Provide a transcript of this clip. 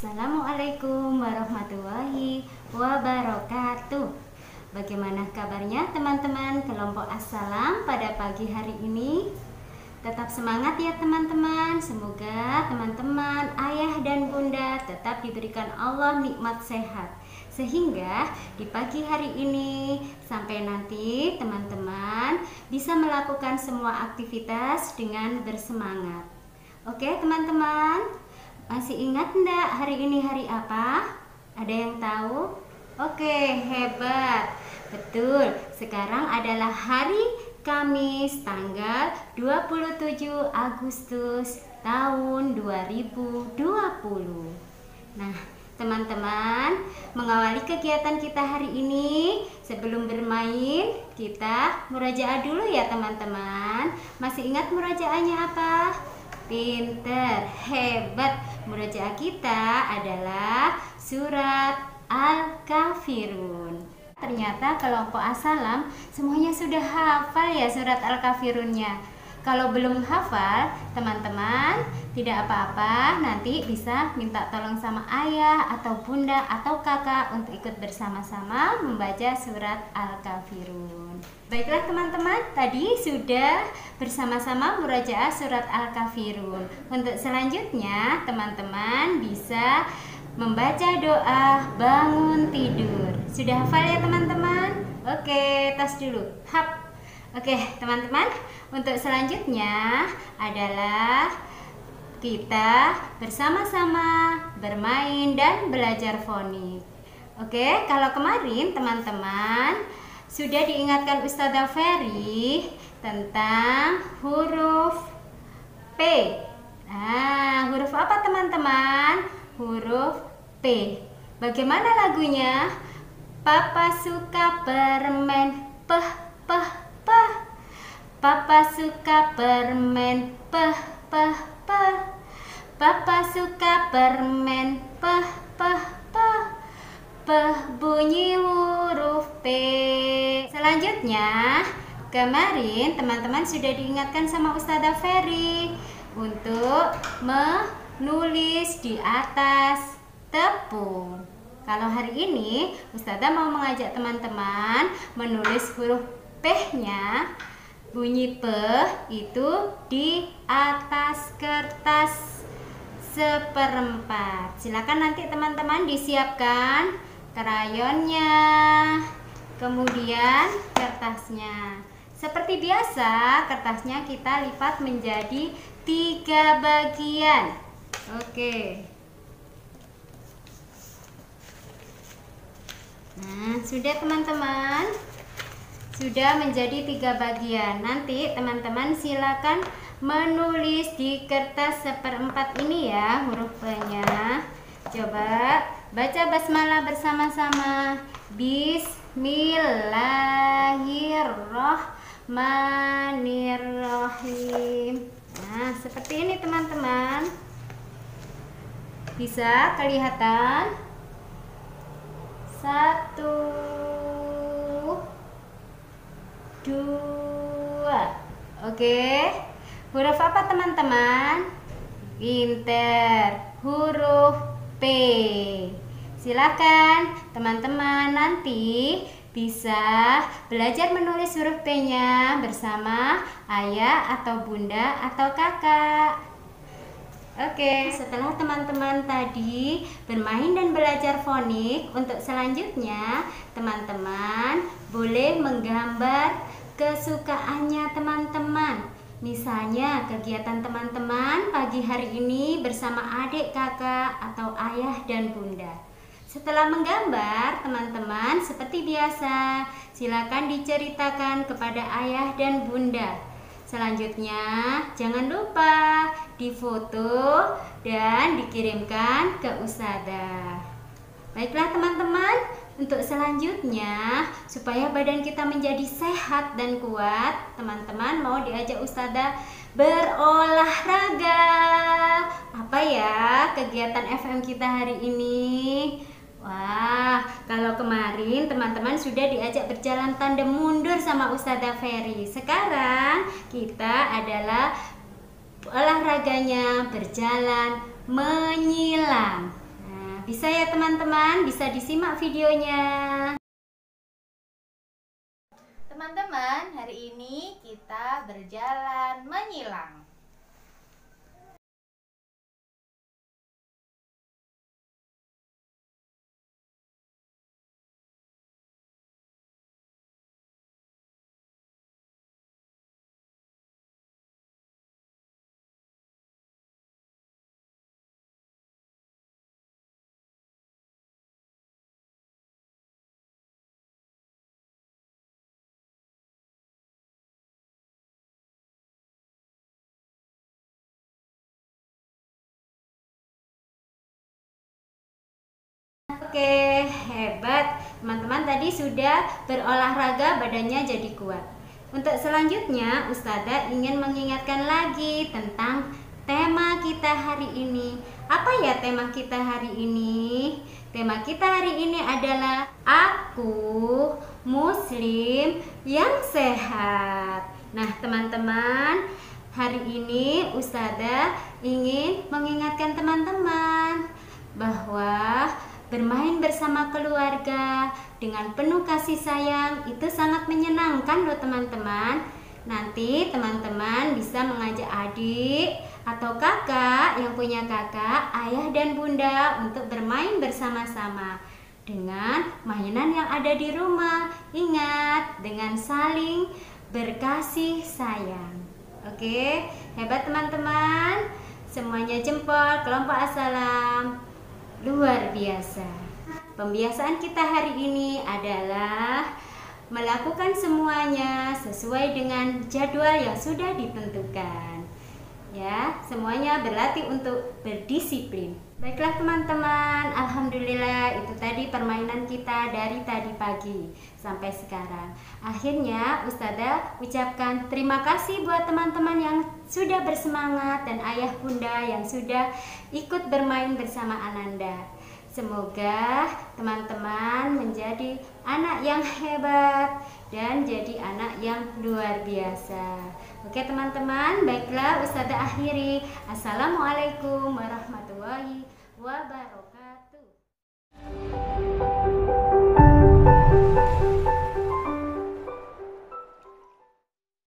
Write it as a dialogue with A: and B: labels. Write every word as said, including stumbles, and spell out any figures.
A: Assalamualaikum warahmatullahi wabarakatuh. Bagaimana kabarnya teman-teman kelompok Assalam pada pagi hari ini? Tetap semangat ya teman-teman. Semoga teman-teman, ayah dan bunda tetap diberikan Allah nikmat sehat, sehingga di pagi hari ini sampai nanti teman-teman bisa melakukan semua aktivitas dengan bersemangat. Oke teman-teman, masih ingat enggak hari ini hari apa? Ada yang tahu? Oke, hebat. Betul, sekarang adalah hari Kamis tanggal dua puluh tujuh Agustus tahun dua ribu dua puluh. Nah, teman-teman, mengawali kegiatan kita hari ini, sebelum bermain, kita murajaah dulu ya teman-teman. Masih ingat murajaahnya apa? Pinter, hebat. Murajaah kita adalah surat Al-Kafirun. Ternyata kelompok Assalam semuanya sudah hafal ya surat Al-Kafirunnya. Kalau belum hafal, teman-teman tidak apa-apa, nanti bisa minta tolong sama ayah atau bunda atau kakak untuk ikut bersama-sama membaca surat Al-Kafirun. Baiklah teman-teman, tadi sudah bersama-sama murajaah surat Al-Kafirun. Untuk selanjutnya, teman-teman bisa membaca doa bangun tidur. Sudah hafal ya teman-teman? Oke, tas dulu. Hap. Oke teman-teman, untuk selanjutnya adalah kita bersama-sama bermain dan belajar fonik. Oke, kalau kemarin teman-teman sudah diingatkan Ustazah Ferry tentang huruf P. Nah, huruf apa teman-teman? Huruf P. Bagaimana lagunya? Papa suka permen, peh, peh, peh. Papa suka permen, peh, peh, peh. Papa suka permen, peh, peh, peh. Peh bunyi huruf P. Selanjutnya, kemarin teman-teman sudah diingatkan sama Ustazah Ferry untuk menulis di atas tepung. Kalau hari ini Ustazah mau mengajak teman-teman menulis huruf P-nya, bunyi P itu di atas kertas seperempat. Silakan nanti teman-teman disiapkan krayonnya, kemudian kertasnya. Seperti biasa, kertasnya kita lipat menjadi tiga bagian. Oke. Nah, sudah teman-teman, sudah menjadi tiga bagian. Nanti teman-teman silakan menulis di kertas seperempat ini ya huruf P-nya. Coba baca basmalah bersama-sama. Bismillahirrahmanirrahim. Nah, seperti ini teman-teman. Bisa kelihatan? Satu, dua. Oke, huruf apa teman-teman? Pinter, huruf P. Silakan teman-teman nanti bisa belajar menulis huruf P-nya bersama ayah atau bunda atau kakak. Oke, setelah teman-teman tadi bermain dan belajar fonik, untuk selanjutnya teman-teman boleh menggambar kesukaannya teman-teman. Misalnya kegiatan teman-teman pagi hari ini bersama adik, kakak, atau ayah dan bunda. Setelah menggambar, teman-teman seperti biasa, silakan diceritakan kepada ayah dan bunda. Selanjutnya, jangan lupa difoto dan dikirimkan ke Ustazah. Baiklah teman-teman, untuk selanjutnya supaya badan kita menjadi sehat dan kuat, teman-teman mau diajak Ustazah berolahraga. Apa ya kegiatan F M kita hari ini? Wah, kalau kemarin teman-teman sudah diajak berjalan tandem mundur sama Ustazah Ferry. Sekarang kita adalah olahraganya berjalan menyilang. Nah, bisa ya teman-teman, bisa disimak videonya.
B: Teman-teman, hari ini kita berjalan menyilang.
A: Oke, hebat. Teman-teman tadi sudah berolahraga, badannya jadi kuat. Untuk selanjutnya, Ustazah ingin mengingatkan lagi tentang tema kita hari ini. Apa ya tema kita hari ini? Tema kita hari ini adalah Aku Muslim yang Sehat. Nah, teman-teman, hari ini Ustazah ingin mengingatkan teman-teman bahwa bermain bersama keluarga dengan penuh kasih sayang itu sangat menyenangkan loh teman-teman. Nanti teman-teman bisa mengajak adik atau kakak yang punya kakak, ayah dan bunda untuk bermain bersama-sama dengan mainan yang ada di rumah. Ingat, dengan saling berkasih sayang. Oke, hebat teman-teman. Semuanya jempol, kelompok assalam. Luar biasa. Pembiasaan kita hari ini adalah melakukan semuanya sesuai dengan jadwal yang sudah ditentukan. Ya, semuanya berlatih untuk berdisiplin. Baiklah teman-teman, alhamdulillah itu tadi permainan kita dari tadi pagi sampai sekarang. Akhirnya Ustazah ucapkan terima kasih buat teman-teman yang sudah bersemangat dan ayah bunda yang sudah ikut bermain bersama Ananda. Semoga teman-teman menjadi anak yang hebat dan jadi anak yang luar biasa. Oke teman-teman, baiklah Ustazah akhiri. Assalamualaikum warahmatullahi wabarakatuh.